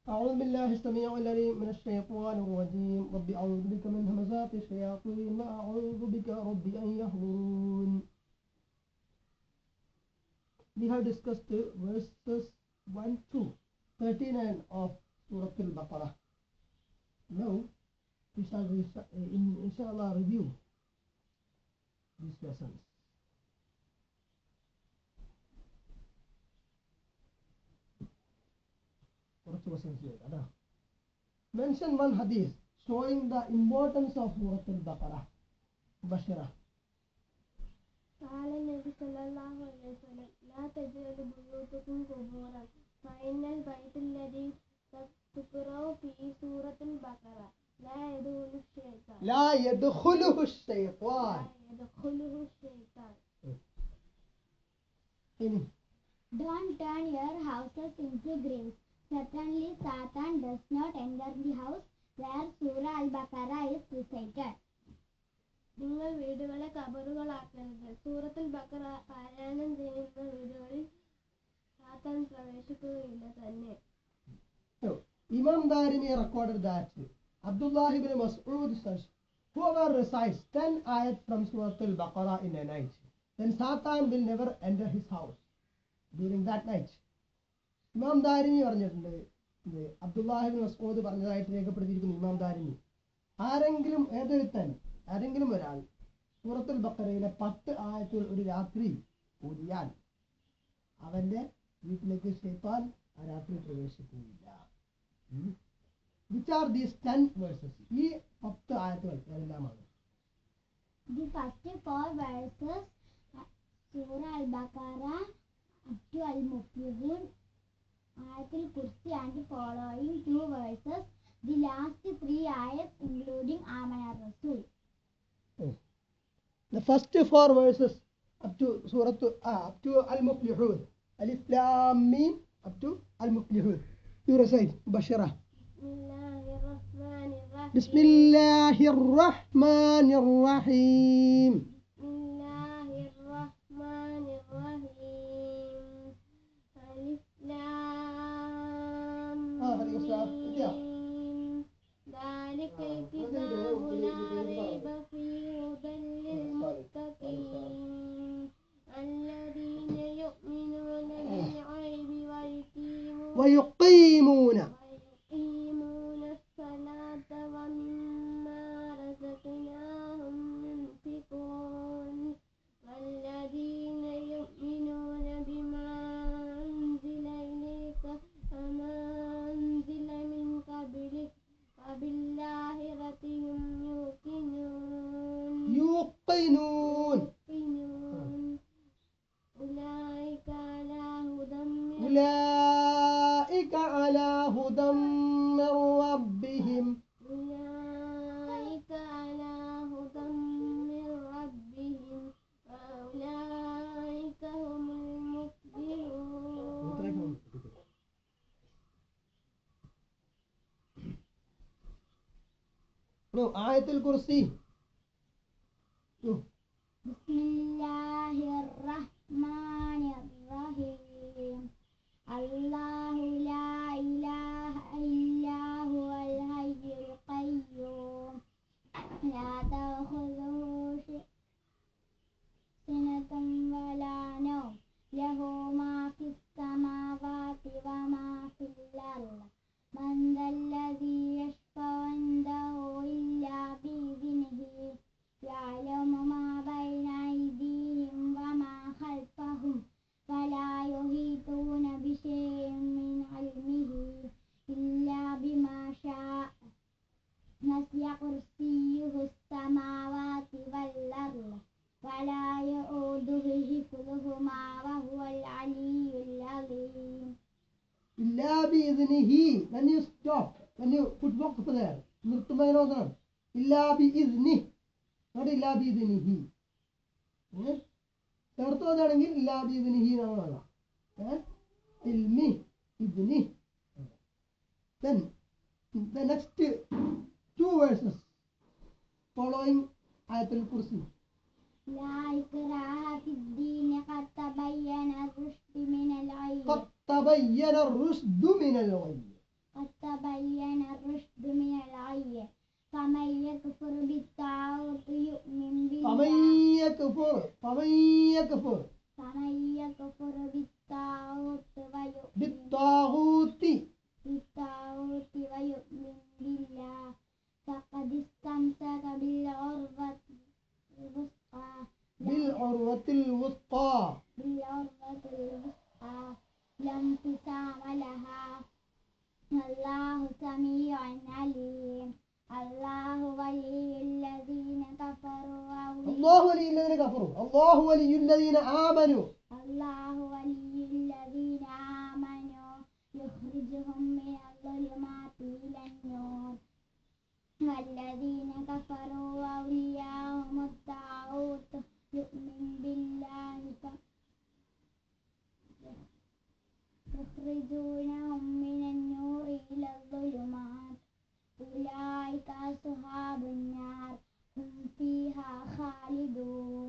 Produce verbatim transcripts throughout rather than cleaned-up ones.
أعوذ بالله السميع العليم من الشيطان الرجيم رب أعوذ بك من همزات الشياطين وأعوذ بك رب أن يحضرون. We have discussed verses one to thirty-nine of Surah Al-Baqarah. Now we shall inshallah review these lessons. Mention one hadith showing the importance of Surah Al-Baqarah. Bashira. قال النبي صلى الله عليه وسلم لا تجعلوا بيوتكم قبورا فإن البيت الذي تقرأ فيه سورة البقرة لا يدخله الشيطان لا يدخله الشيطان لا يدخله الشيطان. Don't turn your houses into graves. Certainly Satan does not enter the house where Surah Al-Baqarah is recited. നിങ്ങൾ വീടുകളെ കബറുകളാക്കരുത്. സൂറത്തുൽ ബഖറ പാരായണം ചെയ്യുന്ന വീടുകളിൽ സാത്താൻ പ്രവേശിക്കുകയില്ല തന്നെ. So, Imam Darimi recorded that Abdullah ibn Mas'ud says, whoever recites ten ayat from Surah Al-Baqarah in a night, then Satan will never enter his house during that night. ഇമാം ദാരിമി പറഞ്ഞിട്ടുണ്ട്, ഇത് അബ്ദുല്ലാഹിബിൻ മസ്ഊദ് പറഞ്ഞതായിട്ട് രേഖപ്പെടുത്തിയിരിക്കുന്നു ഇമാം ദാരിമി. ആരെങ്കിലും ഏതൊരുത്തൻ ആരെങ്കിലും ഒരാൾ സൂറത്തുൽ ബഖറയിലെ പത്ത് ആയത്തുകൾ ഒരു രാത്രി ഓതിയാൽ അവന്റെ വീട്ടിലേക്ക് ശൈത്താൻ ആ രാത്രി പ്രവേശിക്കുകയില്ല. Which are these ten verses? ഈ പത്ത് ആയത്തുകൾ ഏതെല്ലാമാണ്? The first four verses, Surah Al-Baqarah up to Al-Muflihun, Ayatul Kursi and the following two verses, the last three ayats including Amana Rasul. Oh. The first four verses up to Surah ah, up to Al-Muflihun, Alif Lam Mim up to Al-Muflihun. You recite, Bashira. Bismillahir Rahmanir Rahim. ذلك الكتاب لا ريب فيه هدى للمتقين الذين يؤمنون بالغيب ويقيمون ويقيمون الصلاة ومما رزقناهم ينفقون والذين يؤمنون بما أنزل إليك وما أنزل من قبلك وبالآخرة هم يوقنون يوقنون يوقنون أولئك على هدى من أولئك على هدى من ربهم أولئك على هدى من ربهم وأولئك هم المفلحون. No, Ayatul Kursi. No. Bismillahirrahmanirrahim. Allahu la ilaha illa huwal hayyul qayyum. La ta'khudhuhu sinatun wa la nawm. Lahu ma fis samawati wa ma fil ardh. Man dhalladhi yashfa'u 'indahu illa bi'idhnihi. Ya'lamu ma bayna aydihim wa ma khalfahum. ولا يحيطون بشيء من علمه إلا بما شاء وسع كرسيه السماوات والأرض ولا يؤوده حفظهما وهو العلي العظيم. إلا بإذنه. When you stop, when you put waqf there, നിർത്തുമ്പോൾ ഓതണം إلا بإذنه, not إلا بإذنه. ചേർത്തോതാണെങ്കിൽ ഇല്ലാ ബിഇദ്നിഹി എന്നാണ്. ഇൽമി ഇദ്നി. Then the next two verses following Ayatul Kursi. لا إكراه في الدين قد تبين الرشد من الغي. قد تبين الرشد من الغي. قد تبين الرشد من الغي فمن يكفر بالطاغوت يؤمن فمن بالله يكفر فمن يكفر فمن يكفر بالطاغوت ويؤمن بالطاغوت بالطاغوت ويؤمن بالله فقد استمسك بالعروة الوثقى بالعروة الوثقى بالعروة الوثقى لا انفصام لها الله سميع عليم الله ولي الذين كفروا وأولياء الله ولي الذين كفروا الله ولي الذين آمنوا الله ولي الذين آمنوا يخرجهم من الظلمات إلى النور والذين كفروا وأولياءهم الطاغوت يؤمن بالله يخرجونهم من النور إلى الظلمات أولئك أصحاب النار هم فيها خالدون.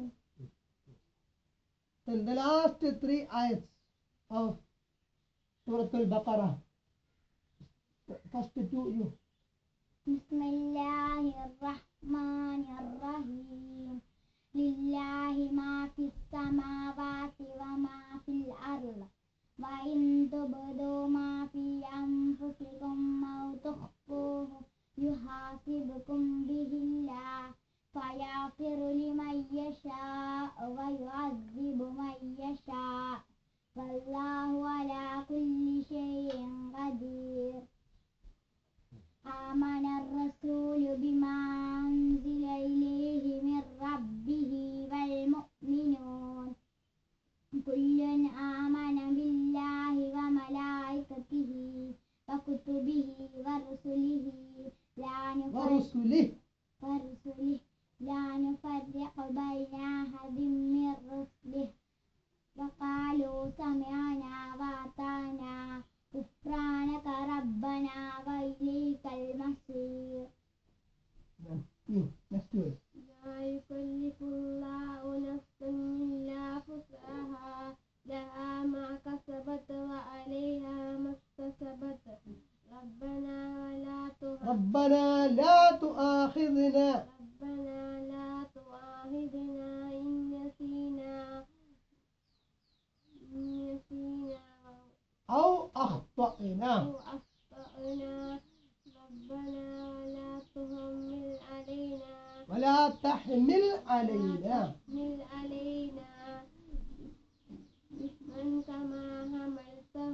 Then the last three ayats of Surah Al-Baqarah. First two you. بسم الله الرحمن الرحيم لله ما في السماوات وما في الأرض وإن تبدوا ما في أنفسكم أو تخفوه يحاسبكم به الله فيغفر لمن يشاء ويعذب من يشاء والله على كل شيء قدير. آمن الرسول بما أنزل إليه من ربه والمؤمنون كل آمن بالله وملائكته وكتبه ورسله لا نفرق ورسله ورسله لا نفرق بين أحد من رسله وقالوا سمعنا وأطعنا غفرانك ربنا وإليك المصير. Next word. لا يكلف الله نفسا إلا وسعها لها ما كسبت وعليها ما اكتسبت ربنا ولا تؤاخذنا ربنا لا تؤاخذنا ربنا لا تؤاخذنا إن نسينا إن نسينا أو أخطأنا أو أخطأنا ربنا ولا تحمل علينا ولا تحمل علينا تحمل علينا إثما كما حملته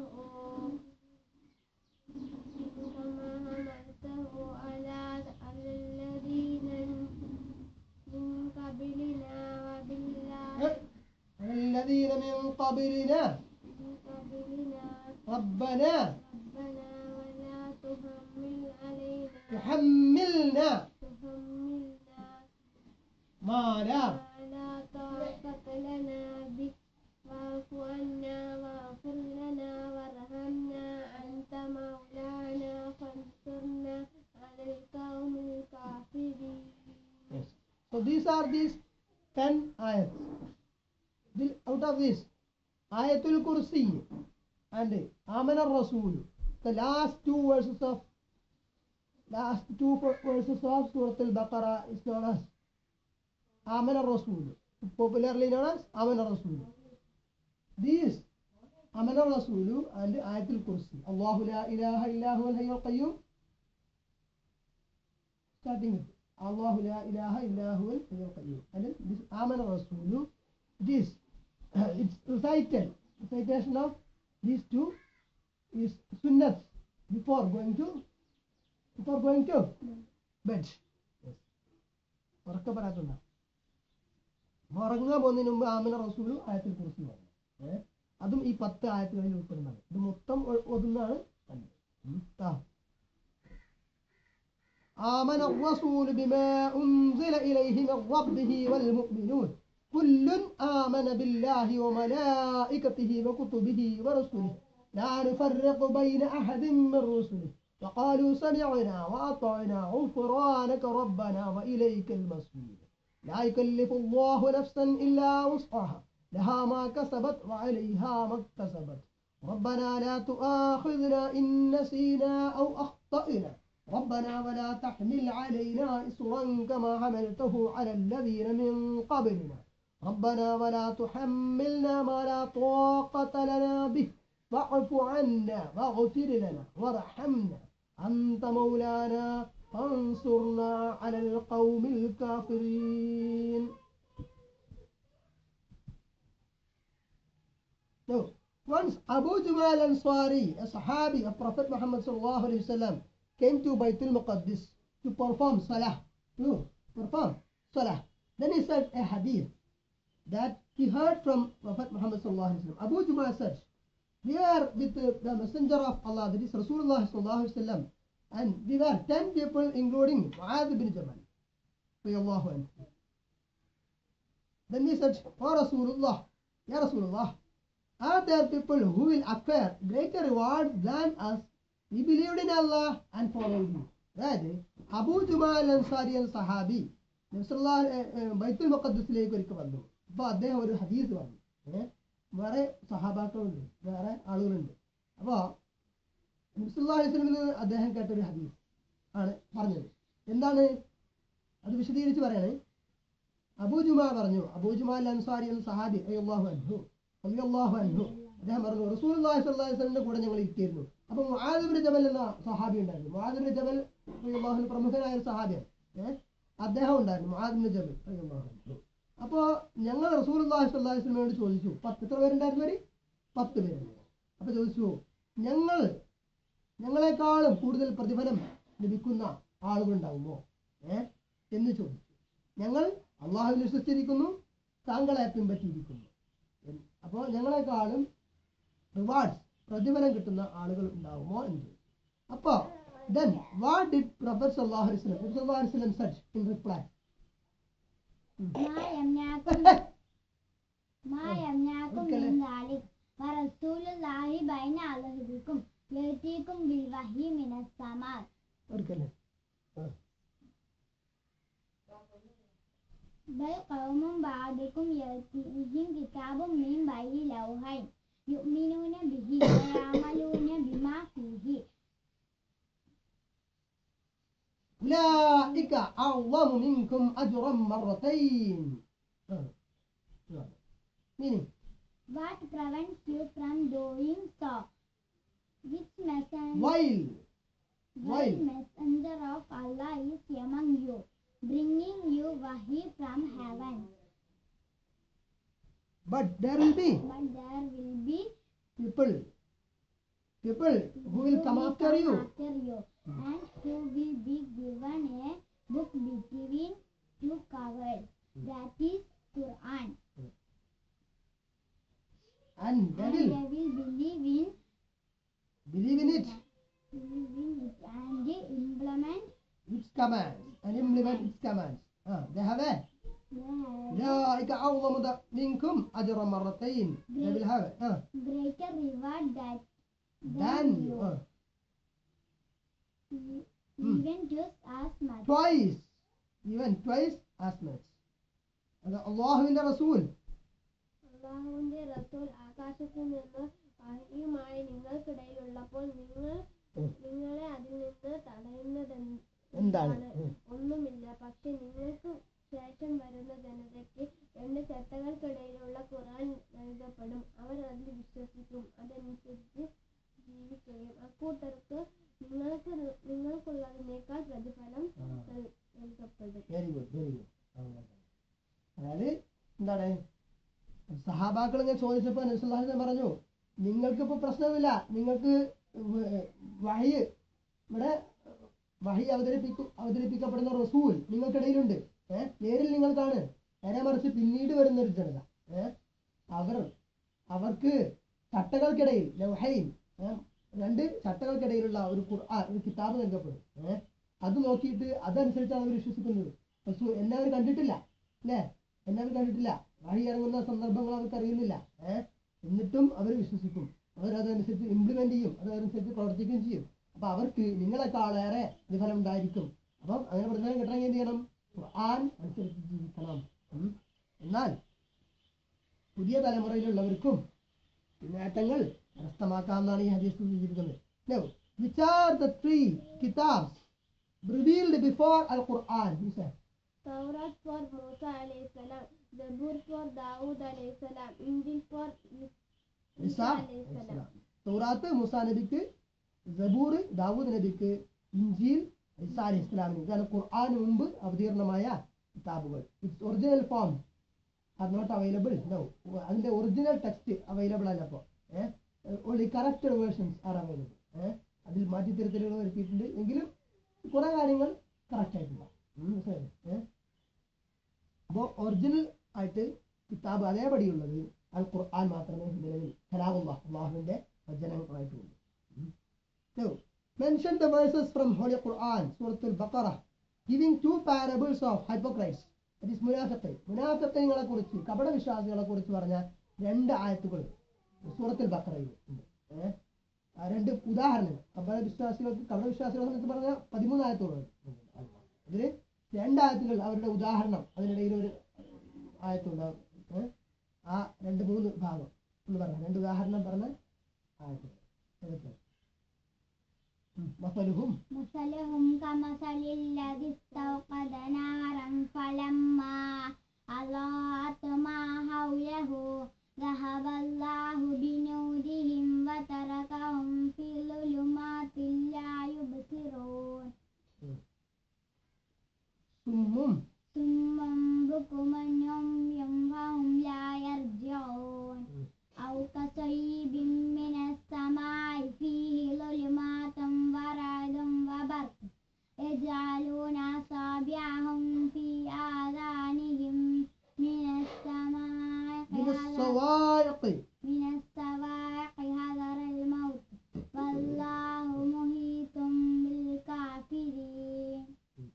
كما حملته على على الذين من قبلنا وبالله الذين من قبلنا من قبلنا ربنا ربنا ولا تحمل علينا تحملنا تحملنا ما لا ما لا طاقة لنا به واعف عنا واغفر لنا وارحمنا أنت مولانا فانصرنا على القوم الكافرين. Yes. So these are these ten ayats. This- Out of this, Ayatul Kursi and Amana Rasul, the last two verses of last two verses of Surah Al-Baqarah is known as Amana Rasul, popularly known as Amana Rasul. These Amana Rasul and Ayatul Kursi. Allahu la ilaha illa huwa al-hayyul qayyum. Starting with Allahu la ilaha illa huwa al-hayyul qayyum. And then this Amana Rasul, this it's recited. Recitation of these two is sunnat before going to before going to bed. Yes. ഉറക്കെ പറയാത്തുണ്ട ഉറങ്ങാൻ പോകുന്നതിന് മുമ്പ് ആമന റസൂലും ആയത്തിൽ കുറിച്ച് പറഞ്ഞു. ഏഹ് അതും ഈ പത്ത് ആയത്തുകളിൽ ഉൾപ്പെടുന്നതാണ്. ഇത് മൊത്തം ഒതുന്നാണ് തന്നെ. آمن الرسول بما أنزل إليه من ربه والمؤمنون كل آمن بالله وملائكته وكتبه ورسله لا نفرق بين أحد من رسله وقالوا سمعنا وأطعنا غفرانك ربنا وإليك المصير لا يكلف الله نفسا إلا وسعها لها ما كسبت وعليها ما اكتسبت ربنا لا تؤاخذنا إن نسينا أو أخطأنا ربنا ولا تحمل علينا إصرا كما حملته على الذين من قبلنا ربنا ولا تحملنا ما لا طاقة لنا به واعف عنا واغفر لنا وارحمنا أنت مولانا فانصرنا على القوم الكافرين. No. Once Abu Jumal Ansari, a Sahabi of Prophet Muhammad sallallahu alaihi wasallam, came to Baitul Muqaddis to perform Salah, to perform Salah. Then he said a hadith that he heard from Prophet Muhammad sallallahu alaihi wasallam. Abu Jumal said, we are with the, the Messenger of Allah, that is Rasulullah sallallahu alaihi wasallam, and we were ten people, including Mu'adh bin Jabal. Then we said, O Rasulullah, Ya Rasulullah, are there people who will acquire greater reward than us? We believed in Allah and followed you. അതായത് അബൂ ജുമാൽ അൻസാരി എന്ന സഹാബി ബൈത്തുൽ മുഖദ്ദസിലേക്ക് ഒരിക്കൽ വന്നു. അപ്പോൾ അദ്ദേഹം ഒരു ഹദീസ് പറഞ്ഞു. ഏഹ് വേറെ സഹാബാക്കളുണ്ട്, വേറെ ആളുകളുണ്ട്. അപ്പോൾ നബിസ്വല്ലാഹു അദ്ദേഹം കേട്ടൊരു ഹദീസ് ആണ് പറഞ്ഞത്. എന്താണ് അത് വിശദീകരിച്ച് പറയണേ. അബൂ ജുമാ പറഞ്ഞു, അബൂ ജുമാൽ അൻസാരി എന്ന സഹാബി റളിയല്ലാഹു അൻഹു റളിയല്ലാഹു അൻഹു അദ്ദേഹം പറഞ്ഞു, റസൂലുള്ളാഹി സ്വല്ലല്ലാഹു അലൈഹി വസല്ലമയുടെ കൂടെ ഞങ്ങൾ ഇരിക്കുന്നു. അപ്പോൾ മുആദ് ഇബ്നു ജബൽ എന്ന സഹാബി ഉണ്ടായിരുന്നു. മുആദ് ഇബ്നു ജബൽ റളിയല്ലാഹു അൻഹു പ്രമുഖനായ ഒരു സഹാബിയാണ്. ഏഹ് അദ്ദേഹം ഉണ്ടായിരുന്നു, മുആദ് ഇബ്നു ജബൽ റളിയല്ലാഹു അൻഹു. അപ്പോൾ ഞങ്ങൾ റസൂലുള്ളാഹി സ്വല്ലല്ലാഹു അലൈഹി വസല്ലമയോട് ചോദിച്ചു, പത്ത് എത്ര പേരുണ്ടായിരുന്നു? ഒരു പത്ത് പേരുണ്ട്. അപ്പോൾ ചോദിച്ചു, ഞങ്ങൾ ഞങ്ങളെക്കാളും കൂടുതൽ പ്രതിഫലം ലഭിക്കുന്ന ആളുകളുണ്ടാവുമോ ഏഹ് എന്ന് ചോദിച്ചു. ഞങ്ങൾ അള്ളാഹുവിൽ വിശ്വസിച്ചിരിക്കുന്നു, താങ്കളെ പിൻപറ്റിയിരിക്കുന്നു. അപ്പോൾ ഞങ്ങളെക്കാളും റിവാർഡ്സ് പ്രതിഫലം കിട്ടുന്ന ആളുകൾ ഉണ്ടാവുമോ എന്ന് ചോദിച്ചു. അപ്പോൾ then what did Prophet sallallahu alaihi wasallam sallallahu alaihi wasallam said in reply? ما يمنعكم ما يمنعكم من ذلك ورسول الله بين أظهركم يأتيكم بالوحي من السماء. بل قوم بعضكم يأتيهم كتاب من بين لوحين يؤمنون به ويعملون بما فيه أولئك أعظم منكم أجرا مرتين. Meaning, what prevents you from doing so? Which messenger, while while messenger of Allah is among you, bringing you wahi from heaven. But there will be But there will be people, people who will come after you. after you, and who will be given a book between two covers, that is Quran, And they and will they will believe in believe in it, believe in it and implement its commands, and implement its commands. Ah, they have a the أولئك أعظم منكم أجرا مرتين. They will have it. Ah, greater reward that than you, ah, e- Hmm. even just as much. twice, even twice as much. അത് അള്ളാഹുവിന്റെ റസൂൽ അള്ളാഹുവിന്റെ റസൂൽ ആകാശത്തു നിന്ന് വഹിയുമായി നിങ്ങൾക്കിടയിലുള്ളപ്പോൾ നിങ്ങൾ നിങ്ങളെ അതിൽ നിന്ന് തടയുന്നതെന്ത് എന്താണ്? ഉം. ഒന്നുമില്ല. പക്ഷെ നിങ്ങൾക്ക് ശേഷം വരുന്ന ജനതയ്ക്ക് രണ്ട് ചട്ടകൾക്കിടയിലുള്ള ഖുർആൻ നൽകപ്പെടും. അവർ അതിൽ വിശ്വസിക്കും, അതനുസരിച്ച് ജീവിക്കുകയും അക്കൂട്ടർക്ക് നിങ്ങൾക്ക് നിങ്ങൾക്കുള്ളതിനേക്കാൾ പ്രതിഫലം നൽ- നൽകപ്പെടും. Very good very good. അതായത് എന്താണ്, സഹാബാക്കൾ ഇങ്ങനെ ചോദിച്ചപ്പോൾ നബി സല്ലല്ലാഹു അലൈഹി വസല്ലം പറഞ്ഞു, നിങ്ങൾക്കിപ്പോൾ പ്രശ്നമില്ല, നിങ്ങൾക്ക് വഹി ഇവിടെ വഹി അവതരിപ്പിക്കും അവതരിപ്പിക്കപ്പെടുന്ന റസൂൽ നിങ്ങൾക്കിടയിലുണ്ട്. ഏഹ് നേരിൽ നിങ്ങൾക്കാണ്. നേരെ മറിച്ച് പിന്നീട് വരുന്ന ഒരു ജനത, ഏഹ് അവർ അവർക്ക് ചട്ടകൾക്കിടയിൽ ലൗഹൈൻ, രണ്ട് ചട്ടകൾക്കിടയിലുള്ള ഒരു ഖുർആൻ ഒരു കിതാബ് നൽകപ്പെടും. ഏഹ് അത് നോക്കിയിട്ട് അതനുസരിച്ചാണ് അവർ വിശ്വസിക്കുന്നത്. റസൂൽ എന്നെ അവർ കണ്ടിട്ടില്ല, അല്ലേ? എന്നെ അവർ കണ്ടിട്ടില്ല, വഹി ഇറങ്ങുന്ന സന്ദർഭങ്ങൾ അവർക്ക് അറിയുന്നില്ല. ഏഹ് എന്നിട്ടും അവർ വിശ്വസിക്കും, അവരതനുസരിച്ച് ഇംപ്ലിമെന്റ് ചെയ്യും, അതനുസരിച്ച് പ്രവർത്തിക്കുകയും ചെയ്യും. അപ്പൊ അവർക്ക് നിങ്ങളെക്കാളേറെ പ്രതിഫലം ഉണ്ടായിരിക്കും. അപ്പം അങ്ങനെ പ്രതിഫലം കിട്ടണമെങ്കിൽ എന്ത് ചെയ്യണം? ഖുർആൻ അനുസരിച്ച് ജീവിക്കണം. ഉം. എന്നാൽ പുതിയ തലമുറയിലുള്ളവർക്കും നേട്ടങ്ങൾ കരസ്ഥമാക്കാമെന്നാണ് ഈ ഹദീസ് സൂചിപ്പിക്കുന്നത്. Now, which are the three kitabs revealed before Al-Quran? He said. Tawrat for Musa alayhi salam, Zabur for Dawood alayhi salam, Injil for Isa alayhi salam. തൗറാത്ത് മൂസാ നബിക്ക്, സബൂർ ദാവൂദ് നബിക്ക്, ഇൻജീൽ ഈസാ അലൈഹി ഇസ്ലാമിന്. ഇതാണ് ഖുർആന് മുമ്പ് അവതീർണമായ കിതാബുകൾ. It's original form are not available no. അതിന്റെ ഒറിജിനൽ ടെക്സ്റ്റ് അവൈലബിൾ അല്ല ഇപ്പോൾ. Eh only corrected versions are available. ഏഹ് അതിൽ മാറ്റിത്തിരുത്തലുകൾ വരുത്തിയിട്ടുണ്ട് എങ്കിലും കുറെ കാര്യങ്ങൾ കറക്റ്റ് ആയിട്ടില്ല. ഏഹ് അപ്പോൾ ഒറിജിനൽ ആയിട്ട് കിതാബ് അതേപടിയുള്ളത് അൽ ഖുർആൻ മാത്രമേ നിലവിൽ കലാമുല്ലാഹ് അള്ളാഹുവിന്റെ വചനങ്ങളായിട്ടുള്ളൂ. So, mention the verses from Holy Quran, Surah Al-Baqarah, giving two parables of hypocrites. That is മുനാഫിഖീൻ. മുനാഫിഖീങ്ങളെ കുറിച്ച്, കപട വിശ്വാസികളെ കുറിച്ച് പറഞ്ഞ രണ്ട് ആയത്തുകൾ സൂറത്തുൽ ബഖറയിൽ ഉണ്ട്. ഏഹ് രണ്ട് ഉദാഹരണങ്ങൾ കപട വിശ്വാസികൾക്ക് കപട വിശ്വാസികളെ സംബന്ധിച്ച് പറഞ്ഞ പതിമൂന്ന് ആയത്തുകളുണ്ട്. അതിൽ രണ്ടായത്തുകൾ അവരുടെ ഉദാഹരണം, അതിനിടയിൽ ഒരു ആയത്തുണ്ടാവും. ഏഹ് ആ രണ്ട് മൂന്ന് ഭാഗം എന്ന് പറഞ്ഞ രണ്ട് ഉദാഹരണം പറഞ്ഞ ആയത്തുകൾ ഏതൊക്കെയാണ്? مثلهم مثلهم كمثل الذي استوقد نارا فلما أضاءت ما حوله ذهب الله بنورهم وتركهم في ظلمات لا يبصرون صم صم بكم عمي فهم لا يرجعون أو كصيب من السماء فيه ظلمات ورعد وبرق يجعلون أصابعهم في آذانهم من السماء من الصواعق من الصواعق حذر الموت والله محيط بالكافرين.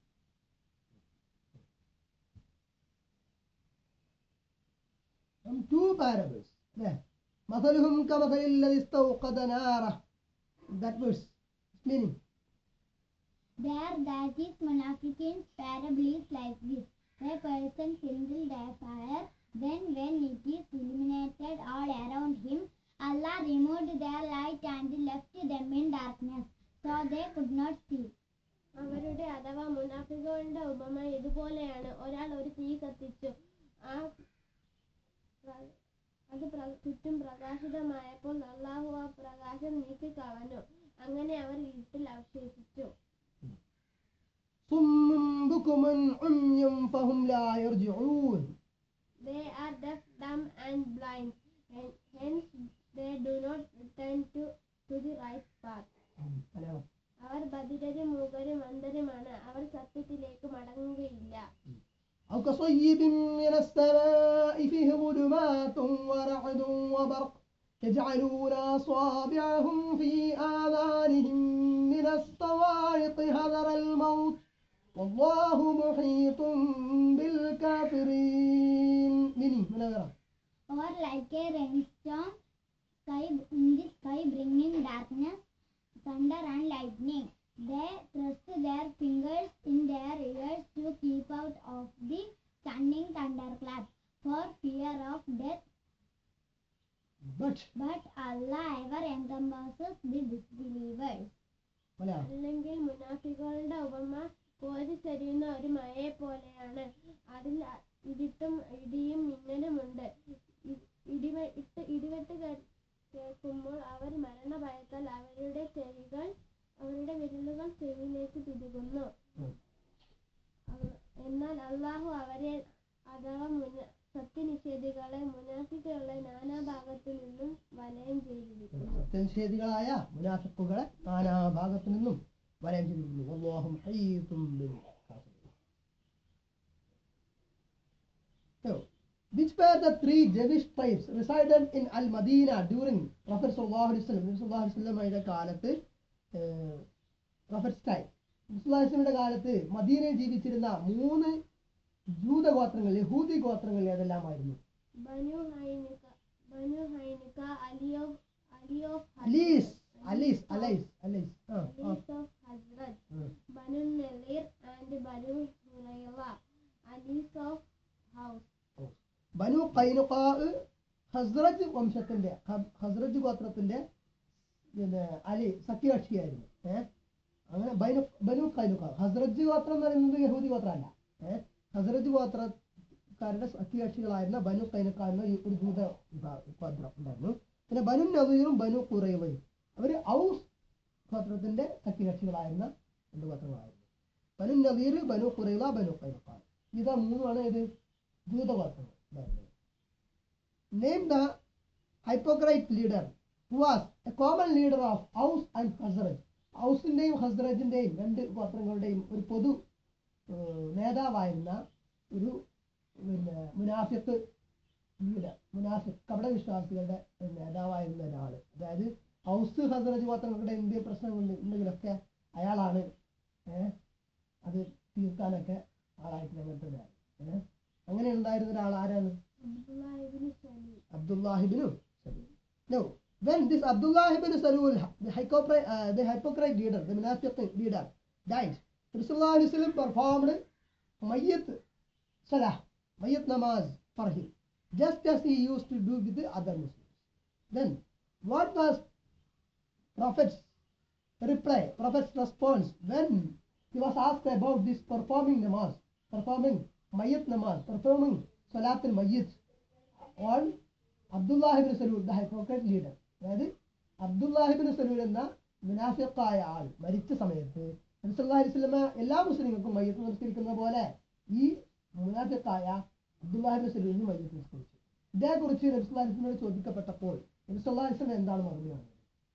Some two parables. Yeah. مثلهم كمثل الذي استوقد ناره. That verse meaning. There that is Munafiqin's parable is like this. A person kindled a fire, then when it is illuminated all around him, Allah removed their light and left them in darkness, so they could not see. അവരുടെ അഥവാ മുനാഫിഖുകളുടെ ഉപമ ഇതുപോലെയാണ്. ഒരാൾ ഒരു തീ കത്തിച്ചു. ആ അത് ചുറ്റും പ്രകാശിതമായപ്പോൾ അല്ലാഹു ആ പ്രകാശം നീക്കിക്കളഞ്ഞു. അങ്ങനെ അവർ ഇരുട്ടിൽ അവശേഷിച്ചു. صم بكم عمي فهم لا يرجعون. They are deaf, dumb and blind, and hence they do not return to to the right path. അവർ ബധിരരും മൂകരും അന്ധരുമാണ്. അവർ സത്യത്തിലേക്ക് മടങ്ങുകയില്ല. أو كصيب من السماء فيه ظلمات ورعد وبرق يجعلون أصابعهم في آذانهم من الصواعق حذر الموت والله محيط بالكافرين. Meaning, Or like a rainstorm sky in the sky bringing darkness, thunder and lightning. They thrust their fingers in their ears to keep out of the stunning thunderclap for fear of death. But, But Allah ever encompasses the disbelievers. അല്ലെങ്കിൽ മുനാഫിഖുകളുടെ ഉപമ കോരിച്ചൊരിയുന്ന ഒരു മഴയെ പോലെയാണ്. അതിൽ ഇരുട്ടും ഇടിയും മിന്നലുമുണ്ട്. ഇടിവെട്ട് ഇടിവെട്ട് കേൾക്കുമ്പോൾ അവർ മരണഭയത്താൽ അവരുടെ ചെവികൾ അവരുടെ വിരലുകൾ ചെവിയിലേക്ക് തിരികുന്നു. എന്നാൽ അള്ളാഹു അവരെ അഥവാ സത്യനിഷേധികളെ മുനാഫിക്കുകളെ നാനാഭാഗത്തു നിന്നും വലയം ചെയ്തിരിക്കുന്നു. സത്യനിഷേധികളായ മുനാഫിക്കുകളെ നാനാഭാഗത്തു നിന്നും വലയം ചെയ്തിരിക്കുന്നു. അല്ലാഹു മുഹീത്തും ബിൽ-കാഫിരീൻ. So, which were the three Jewish tribes resided in Al-Madina during Prophet sallallahu alaihi wasallam? Prophet sallallahu alaihi wasallamയുടെ കാലത്ത് പ്രൊഫറ്റ് ടൈം മുസ്ലിമിന്റെ കാലത്ത് മദീനയിൽ ജീവിച്ചിരുന്ന മൂന്ന് ജൂതഗോത്രങ്ങൾ, യഹൂദി ഗോത്രങ്ങൾ ഏതെല്ലാമായിരുന്നു? ബനു ഹൈനിക, ബനു ഹൈനിക, അലിയോ അലിയോ allies allies allies allies allies of Khazraj, Banu Nadir and Banu Huraira, allies of Aws. Banu Qaynuqa, Khazraj വംശത്തിന്റെ ഹ- ഹസ്രജ് ഗോത്രത്തിന്റെ പിന്നെ അലി സഖ്യകക്ഷിയായിരുന്നു. ഏഹ് അങ്ങനെ ബനു ബനു കൈനുക. ഹസ്രജ് ഗോത്രം എന്ന് പറയുന്നത് യഹൂദി ഗോത്രമല്ല. ഏഹ് ഹസ്രജ് ഗോത്രക്കാരുടെ സഖ്യകക്ഷികളായിരുന്ന ബനു കൈനുക എന്ന ഈ ഒരു ജൂത വിഭാ- ഗോത്രം ഉണ്ടായിരുന്നു. പിന്നെ ബനു നദീറും ബനു ഖുറൈളയും അവര് ഔസ് ഗോത്രത്തിന്റെ സഖ്യകക്ഷികളായിരുന്ന രണ്ട് ഗോത്രങ്ങളായിരുന്നു. ബനു നദീർ, ബനു ഖുറൈള, ബനു കൈനുക. ഇതാ മൂന്നുമാണ് ഇത് ജൂതഗോത്രങ്ങൾ ഉണ്ടായിരുന്നത്. Name the hypocrite leader who was a common leader of Aus and Khazraj. ഔസിന്റെയും ഹസ്രജിന്റെയും രണ്ട് ഗോത്രങ്ങളുടെയും ഒരു പൊതു ഏഹ്, നേതാവായിരുന്ന ഒരു പിന്നെ മുനാഫിക്ക് ലീഡർ, മുനാഫിക് കപടവിശ്വാസികളുടെ ഒരു നേതാവായിരുന്ന ഒരാള്. അതായത് ഔസ് ഹസ്രജ് ഗോത്രങ്ങളുടെ എന്ത് പ്രശ്നങ്ങൾ ഉണ്ടെങ്കിലൊക്കെ അയാളാണ് ഏഹ് അത് തീർക്കാനൊക്കെ ആളായിട്ട് രംഗത്ത് വരാറ്. ഏഹ് അങ്ങനെ ഉണ്ടായിരുന്ന ഒരാൾ ആരാണ്? Abdullah ibn Salim. Abdullah ibn Salul. Now, when this Abdullah ibn Salul, the hypocrite, uh, the hypocrite leader, the munafiq leader, died, Rasulullah sallallahu alaihi wasallam performed mayyit salah, mayyit namaz for him, just as he used to do with the other Muslims. Then, what was Prophet's reply, Prophet's response when he was asked about this performing namaz, performing mayyit namaz, performing salat al-mayyit on Abdullah ibn Salul, the hypocrite leader. അതായത് അബ്ദുല്ലാഹി ഇബ്നു സലൂൽ എന്ന മുനാഫിഖായ ആൾ മരിച്ച സമയത്ത് നബി സല്ലല്ലാഹു അലൈഹി വസല്ലമ എല്ലാ മുസ്ലിങ്ങൾക്കും മയ്യിത്ത് നിസ്കരിക്കുന്ന പോലെ ഈ മുനാഫിഖായ അബ്ദുല്ലാഹി ഇബ്നു സലൂലിന് മയ്യിത്ത് നിസ്കരിച്ചു. ഇതേക്കുറിച്ച് നബി സല്ലല്ലാഹു അലൈഹി വസല്ലമയോട് ചോദിക്കപ്പെട്ടപ്പോൾ നബി സല്ലല്ലാഹു അലൈഹി വസല്ലം എന്താണ് മറുപടി പറഞ്ഞത്?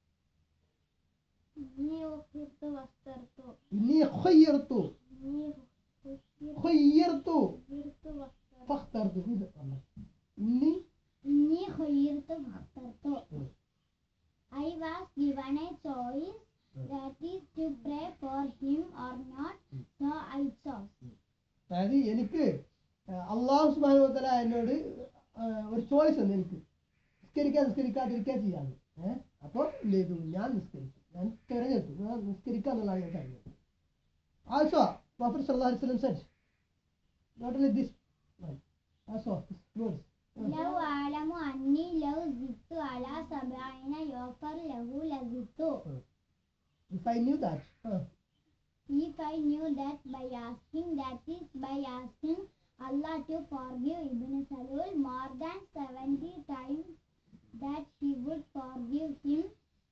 Inni ukhirtu wastartu. ഇന്നി ഖയ്യർതു Inni ukhirtu ഖയ്യർതു wastartu. ഫഖ്തർതു. ഇത് അല്ല. ഇന്നി Inni khayyirtu fakhtartu. ഉം. I was given a choice, that is to pray for him or not, so I chose. അതായത് എനിക്ക് അള്ളാഹു സുബ്ഹാനഹു വ തആല എന്നോട് ഏഹ്, ഒരു ചോയ്സ് ഉണ്ട്. എനിക്ക് നിസ്കരിക്കാൻ നിസ്കരിക്കാതിരിക്കാൻ ചെയ്യാതെ. ഏഹ് അപ്പോൾ എന്ത് ചെയ്തു? ഞാൻ നിസ്കരിച്ചു. ഞാൻ തിരഞ്ഞെടുത്തു. ഞാൻ നിസ്കരിക്കുക എന്നുള്ളതാണ് ഞാൻ തിരഞ്ഞെടുത്തു. Also, Prophet sallallahu alaihi wasallam said, not only this one, also this words. لو أعلم أني لو زدت على سبعين يغفر له لزدت. If I knew that, uh, If I knew that by asking, that is by asking Allah to forgive Ibn Salul more than seventy times, that he would forgive him,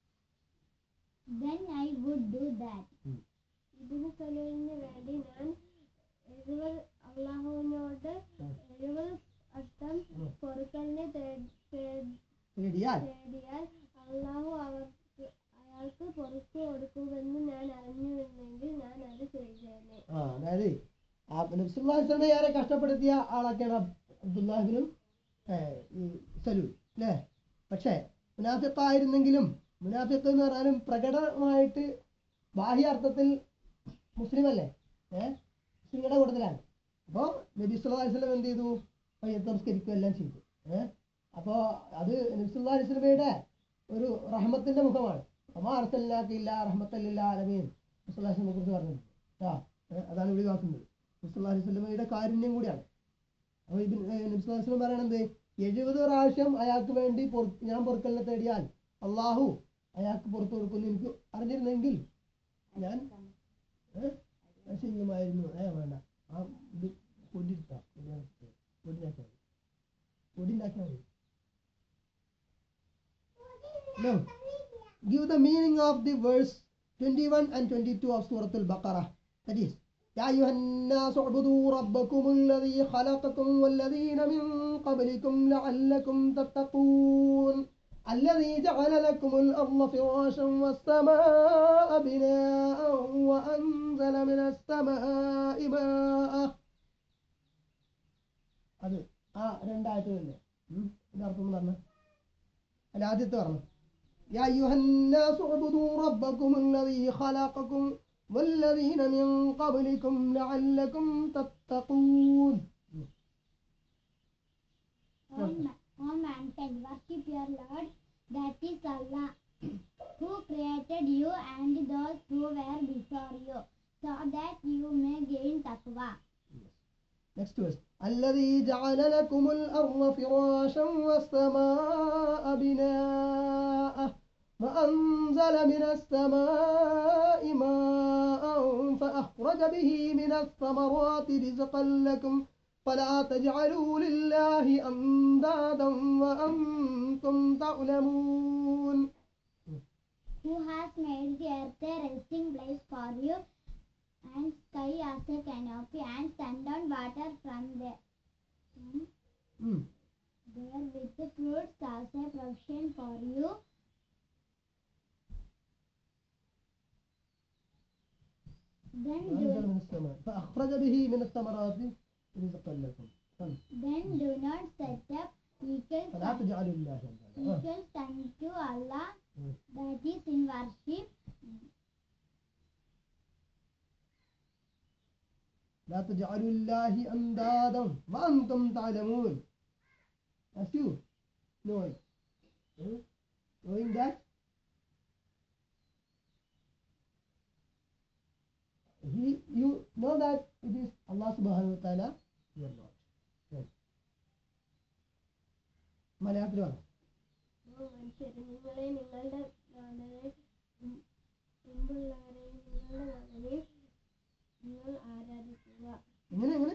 then I would do that. ഇതിന് സലൂലിന് വേണ്ടി ഞാൻ എഴുപത് അള്ളാഹുവിനോട് എഴുപത് അർത്ഥം പൊറുക്കലിനെ തേ- തേ- പേടിയാൽ തേടിയാൽ അള്ളാഹു അവർക്ക് അയാൾക്ക് പൊറുത്തു കൊടുക്കുമെന്ന് ഞാൻ അറിഞ്ഞിരുന്നെങ്കിൽ ഞാൻ അത് ചെയ്തേനെ. ആ അതായത് ആ നബി സല്ലല്ലാഹു അലൈഹി വസല്ലമയെ ഏറെ കഷ്ടപ്പെടുത്തിയ ആളൊക്കെയാണ് അബ്ദുല്ലാഹിബിനും ഈ സലൂൽ അല്ലേ. പക്ഷേ മുനാഫിഖായിരുന്നെങ്കിലും മുനാഫിഖ് എന്ന് പറഞ്ഞാലും പ്രകടമായിട്ട് ബാഹ്യാർത്ഥത്തിൽ മുസ്ലിം അല്ലേ, ഏഹ് മുസ്ലിങ്ങളുടെ കൂട്ടത്തിലാണ്. അപ്പോൾ നബി സല്ലല്ലാഹു അലൈഹി വസല്ലം എന്ത് ചെയ്തു? മയ്യിത്ത് നമസ്കരിക്കുക എല്ലാം ചെയ്തു. ഏഹ് അപ്പോൾ അത് നബി സല്ലല്ലാഹു അലൈഹി വസല്ലമയുടെ ഒരു റഹ്മത്തിന്റെ മുഖമാണ്. അമാ അർസൽനാക ഇല്ലാ റഹ്മത്തൽ ലിൽ ആലമീൻ നബി സല്ലല്ലാഹു അലൈഹി വസല്ലമയെ കുറിച്ച് പറഞ്ഞിട്ടുണ്ട്. ആ ഏഹ് അതാണ് ഒഴിവാക്കുന്നത്. നബി സല്ലല്ലാഹു അലൈഹി വസല്ലമയുടെ കാരുണ്യം കൂടിയാണ്. അപ്പോൾ ഇത് നബി സല്ലല്ലാഹു അലൈഹി വസല്ലം പറയണത് എഴുപത് പ്രാവശ്യം അയാൾക്ക് വേണ്ടി പൊറു ഞാൻ പൊറുക്കലിനെ തേടിയാൽ അള്ളാഹു അയാൾക്ക് പുറത്തു കൊടുക്കുമെന്ന് എനിക്ക് അറിഞ്ഞിരുന്നെങ്കിൽ ഞാൻ ഏഹ് ചെയ്യുമായിരുന്നു. ഏ വേണ്ട, ആ ഇത് പൊടിയിട്ടാ പൊടിയാക്കിയാൽ മതി, പൊടിയുണ്ടാക്കിയാൽ മതി. No. Give the meaning of the verse twenty-one and twenty-two of Surah Al-Baqarah. That is, يا أيها الناس اعبدوا ربكم الذي خلقكم والذين من قبلكم لعلكم تتقون الذي جعل لكم الأرض فراشا والسماء بناء وأنزل من السماء ماء. അത് ആ രണ്ടായിട്ട് തന്നെ ഇതിനർത്ഥം എന്ന് പറഞ്ഞ അല്ല ആദ്യത്തെ പറഞ്ഞു يا أيها الناس اعبدوا ربكم الذي خلقكم والذين من قبلكم لعلكم تتقون. O ma- O mankind, worship your Lord, that is Allah, who created you and those who were before you, so that you may gain taqwa. Next verse. الذي جعل لكم الأرض فراشا والسماء بناء وأنزل من السماء ماء فأخرج به من الثمرات رزقا لكم فلا تجعلوا لله أندادا وأنتم تعلمون. Who has made the earth a resting place for you, and sky as a canopy, and send down water from the from Mm. there with the fruits as a provision for you. Then وأنزل do, من السماء فأخرج به من الثمرات رزقا لكم then do not set up equals, فلا تجعلوا لله أندادا. آه. equals unto Allah, Mm. that is in worship. لا تجعلوا لله أندادا وأنتم تعلمون. As you know it. Hmm? Knowing that he, you know that it is Allah subhanahu wa ta'ala, you are not. Right. മലയാളത്തിൽ പറഞ്ഞു. മനുഷ്യരെ നിങ്ങളെ നിങ്ങളുടെ നാഥനെ മുമ്പുള്ളവരെയും നിങ്ങളുടെ നാഥനെയും നിങ്ങൾ ആരാധിക്കുക. എങ്ങനെ എങ്ങനെ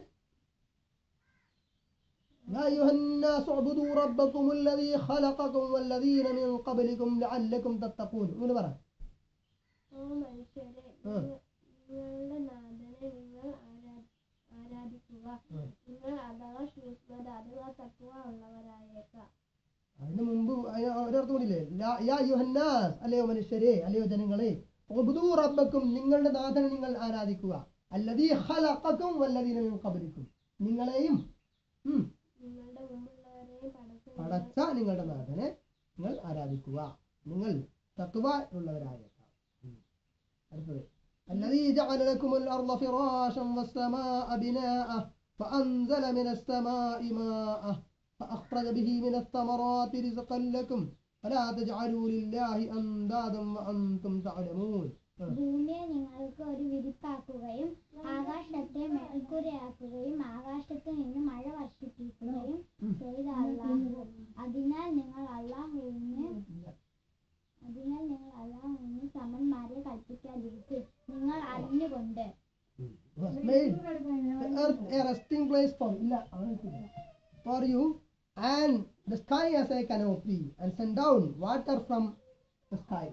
يا أيها الناس اعبدوا ربكم الذي خلقكم والذين من قبلكم لعلكم تتقون. ഇങ്ങനെ പറ. ഓ മനുഷ്യരെ ഉം. നിങ്ങളുടെ നാഥനെ നിങ്ങൾ ആരാ- ആരാധിക്കുക. ഉം. നിങ്ങൾ അഥവാ സൂക്ഷ്മത അഥവാ തത്വ ഉള്ളവരായേക്കാം. അതിന് മുമ്പ് ഒരർത്ഥം കൂടിയില്ലേ? ലാ- യാ അയ്യുഹന്നാസ്, അല്ലയോ മനുഷ്യരെ, അല്ലയോ ജനങ്ങളെ, ഉബ്ദൂ റബ്ബക്കും, നിങ്ങളുടെ നാഥനെ നിങ്ങൾ ആരാധിക്കുക. അല്ലദീ ഖലഖക്കും വല്ലദീന മിൻ ഖബ്ലിക്കും, നിങ്ങളെയും ഉം, നിങ്ങളുടെ മുമ്പുള്ളവരെയും പടച്ച പടച്ച നിങ്ങളുടെ നാഥനെ നിങ്ങൾ ആരാധിക്കുക. നിങ്ങൾ തഖ്വ ഉള്ളവരായേക്കാം. ഉം. അടുത്തത് الذي جعل لكم الأرض فراشا والسماء بناء فأنزل من السماء ماء فأخرج به من الثمرات رزقا لكم فلا تجعلوا لله أندادا وأنتم تعلمون. ഭൂമിയെ നിങ്ങൾക്ക് ഒരു വിരിപ്പാക്കുകയും ആകാശത്തെ മേൽക്കൂരയാക്കുകയും ആകാശത്ത് നിന്ന് മഴ വർഷിപ്പിക്കുകയും ചെയ്ത അല്ലാഹു. അതിനാൽ നിങ്ങൾ അല്ലാഹുവിന് അതിനാൽ നിങ്ങൾ അല്ലാഹുവിന് സമന്മാരെ കൽപ്പിക്കാതിരിക്കും. നിങ്ങൾ അറിഞ്ഞുകൊണ്ട് Was made the earth a resting place for ഇല്ല അവനത്തില്ല for you and the sky as a canopy and send down water from the sky.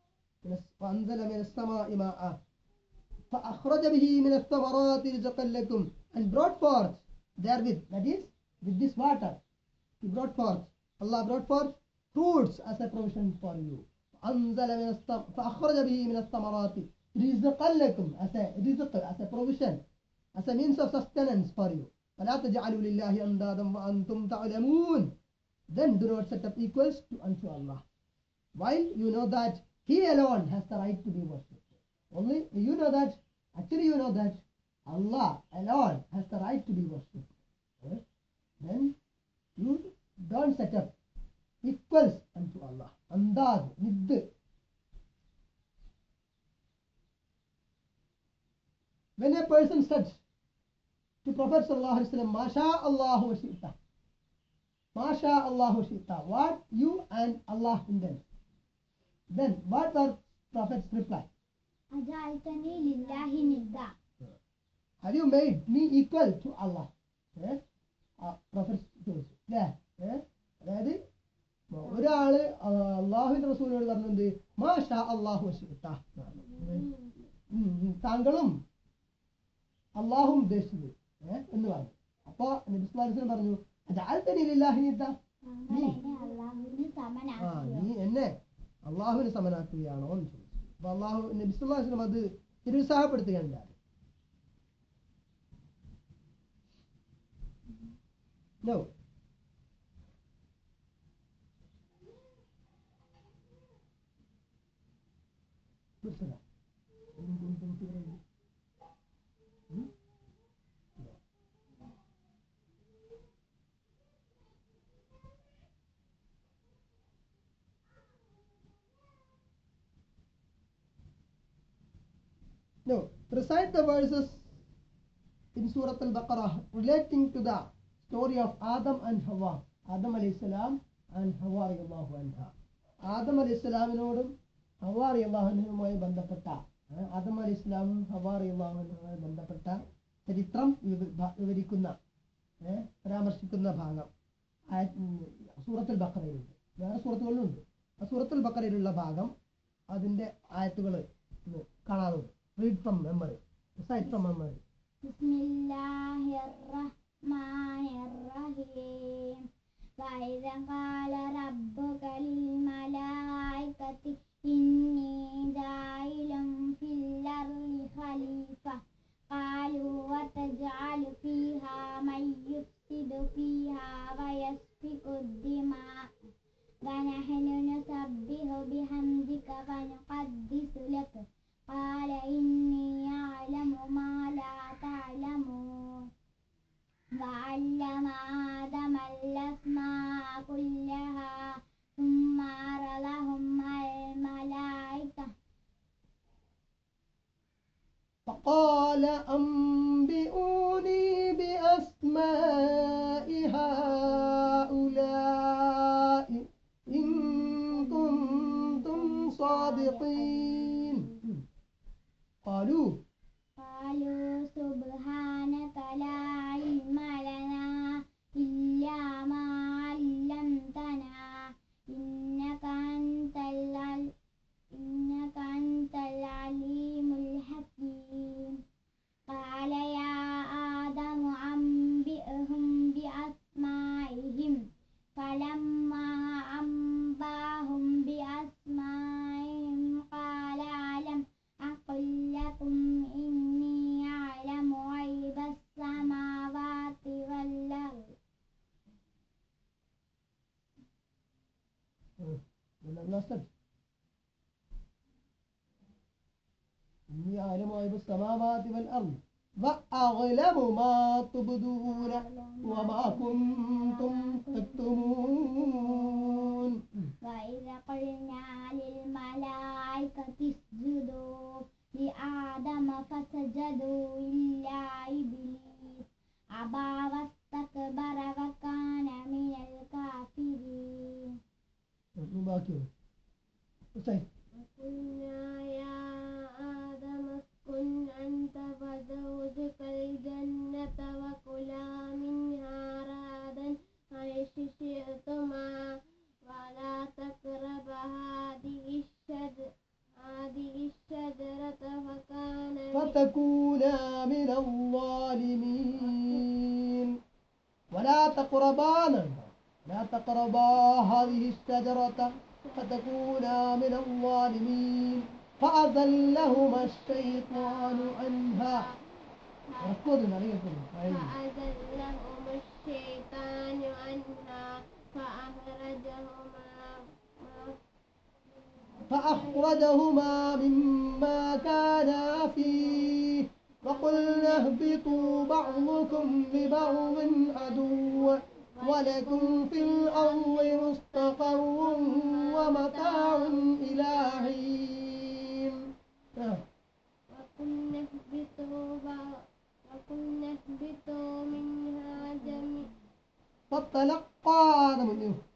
وأنزل من السماء ماء فأخرج به من الثمرات رزقا لكم and brought forth therewith, that is with this water, he brought forth, Allah brought forth fruits as a provision for you. أنزل من السماء فأخرج به من الثمرات رزقا لكم as a rizq, as a provision, as a means of sustenance for you. فلا تجعلوا لله أندادا وأنتم تعلمون. Then do not set up equals to unto Allah, while you know that He alone has the right to be worshipped. Only you know that, actually you know that Allah alone has the right to be worshipped. Right? Then you don't set up equals unto Allah. Andad, nidd. When a person said to Prophet sallallahu alaihi wasallam, "Masha Allahu wa shi'ta," Masha Allahu wa shi'ta, what you and Allah intend. Then what was Prophet's reply? അജഅൽതനി ലില്ലാഹി നിദ്ദ. Have you made me equal to Allah? Yes? Uh, Prophet ചോദിച്ചു അല്ലേ? അതായത് ഒരാള് അള്ളാഹുവിന്റെ റസൂലിനോട് പറഞ്ഞത് മാഷാ അള്ളാഹു വശിട്ട, താങ്കളും അള്ളാഹും ഉദ്ദേശിച്ചത് ഏഹ് എന്ന് പറഞ്ഞു. അപ്പൊ നബി സ്വല്ലല്ലാഹു അലൈഹി വസല്ലം പറഞ്ഞു അജഅൽതനി ലില്ലാഹി നിദ്ദ, താങ്കൾ എന്നെ അല്ലാഹുവിന് ആ സമനാക്കുകയോ? നീ എന്നെ അള്ളാഹുവിന് സമനാക്കുകയാണോ എന്ന് ചോദിച്ചു. അപ്പൊ അള്ളാഹു നബി സ്വല്ലല്ലാഹു അലൈഹി വസല്ലം അത് നിരുത്സാഹപ്പെടുത്തുകയുണ്ടായി. No. Betul. Hmm? No. Recite the verses in Surah Al-Baqarah relating to the story of Adam and Hawa. Adam alayhi salam and Hawa radiallahu anha. Adam alayhi salaminoടും ഹവ്വ റളിയല്ലാഹു അൻഹയുമായി ബന്ധപ്പെട്ട ആദം അലൈഹിസ്സലാമും ഹവ്വ റളിയല്ലാഹു അൻഹയുമായി ബന്ധപ്പെട്ട ചരിത്രം വിവരിക്കുന്ന പരാമർശിക്കുന്ന ഭാഗം സൂറത്തുൽ ബഖറയിലുണ്ട്. വേറെ സൂറത്തുകളിലുണ്ട്. ആ സൂറത്തുൽ ബഖറയിലുള്ള ഭാഗം അതിന്റെ ആയത്തുകൾ കാണാറുണ്ട്. Read from memory. Recite from memory. ബിസ്മില്ലാഹിർ റഹ്മാനിർ റഹീം. വഇദ ഖാല റബ്ബുക ലിൽ മലായികതി ഇന്നി ജായിലും ഫിൽ അർളി ഖലീഫ ഖാലൂ വതജഅലു ഫീഹാ മൻ യുഫ്സിദു ഫീഹാ വയസ്ഫികു ദിമാ വനഹ്നു നുസബ്ബിഹു ബിഹംദിക വനുഖദ്ദിസു ലക ഖാല ഇന്നി അഅലമു മാ ലാ തഅലമൂൻ വഅല്ലമ ആദമ അൽ-അസ്മാഅ കുല്ലഹാ ثم عرضهم على الملائكة فقال أنبئوني بأسماء هؤلاء إن كنتم صادقين. قالوا قالوا سبحانك لا علم لنا إلا ما علمتنا إنك أنت العليم إنك أنت العليم الحكيم. قال يا آدم أنبئهم بأسمائهم فلما أنبأهم بأسمائهم قال ألم أقل لكم إني أعلم غيب السماوات والأرض. إني أعلم غيب السماوات والأرض وأعلم ما تبدون وما كنتم تكتمون. وإذا قلنا للملائكة اسجدوا لآدم فسجدوا إلا إبليس أبى واستكبر وكان من الكافرين. وقلنا يا آدم اسكن أنت وزوجك الجنة وكلا منها رغدا حيث شئتما ولا تقربا هذه الشجرة هذه الشجرة فكانا فتكونا من الظالمين. ولا تقربا لا تقربا هذه الشجرة فتكونا من الظالمين. فأزلهما الشيطان عنها فأزلهما الشيطان عنها فأخرجهما فأخرجهما مما كانا فيه وقلنا اهبطوا بعضكم لبعض عدو ولكم في الأرض مستقر ومتاع إلى حين. وقلنا اهبطوا منها جميعا فتلقى آدم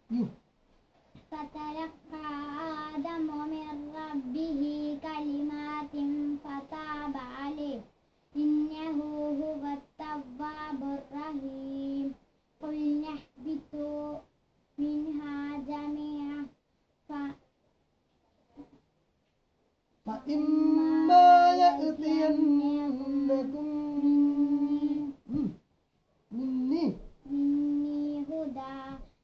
فتلقى آدم من ربه كلمات فتاب عليه إنه هو التواب الرحيم. قلنا اهبطوا منها جميعا فإما يأتينكم مني مني هدى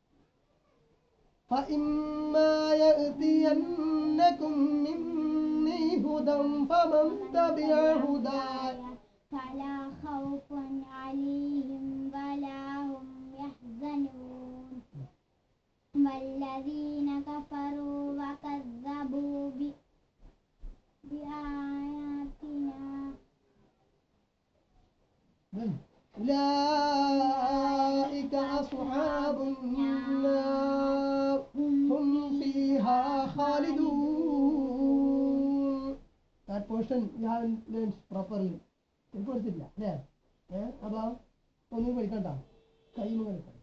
فإما يأتينكم مني هدى فمن تبع هداي فلا خوف عليهم ولا هم يحزنون. والذين كفروا وكذبوا بآياتنا أولئك أصحاب النار هم فيها خالدون. That portion you haven't learned properly. You got it, yeah? ഏഹ് അപ്പൊ ഒന്നും കളിക്കണ്ട കൈമ കളിക്കണം